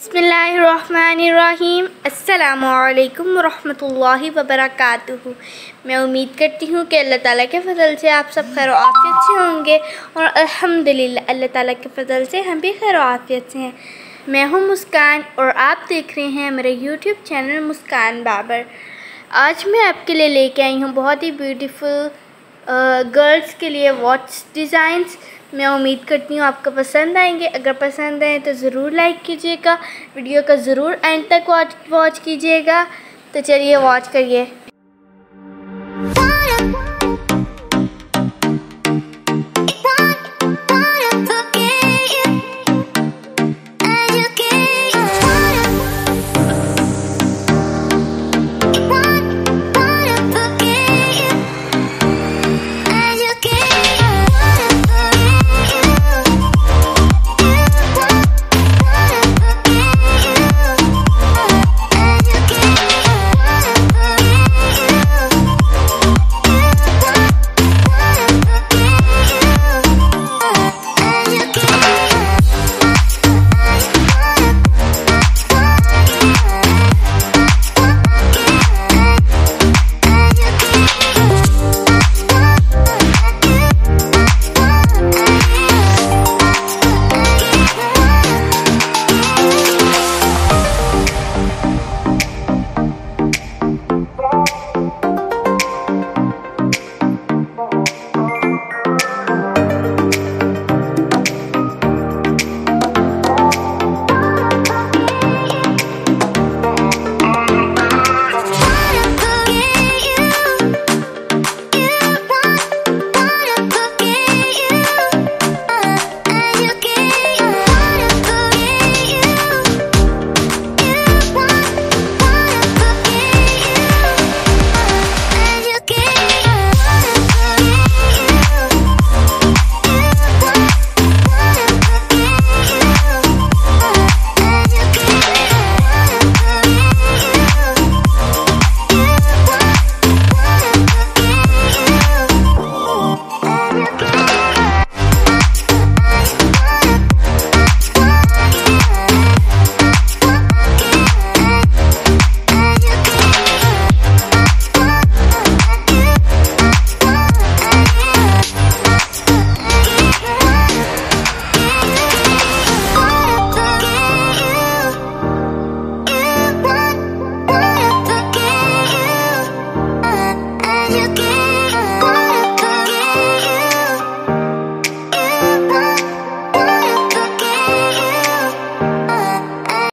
बिस्मिल्लाहिर्रहमानिर्रहीम। अस्सलामुअलैकुम वरहमतुल्लाहि वबरकातुहू। मैं उम्मीद करती हूँ कि अल्लाह ताला के फ़ज़ल से आप सब खैर आफ़ियत से होंगे और अल्हम्दुलिल्लाह अल्लाह ताला के फ़ज़ल से हम भी खैर आफ़ियत से हैं। मैं हूँ मुस्कान और आप देख रहे हैं मेरे यूट्यूब चैनल मुस्कान बाबर। आज मैं आपके लिए लेके आई हूँ बहुत ही ब्यूटीफुल गर्ल्स के लिए वॉच डिज़ाइंस। मैं उम्मीद करती हूँ आपको पसंद आएंगे। अगर पसंद आए तो ज़रूर लाइक कीजिएगा, वीडियो का ज़रूर एंड तक वॉच कीजिएगा। तो चलिए वॉच करिए।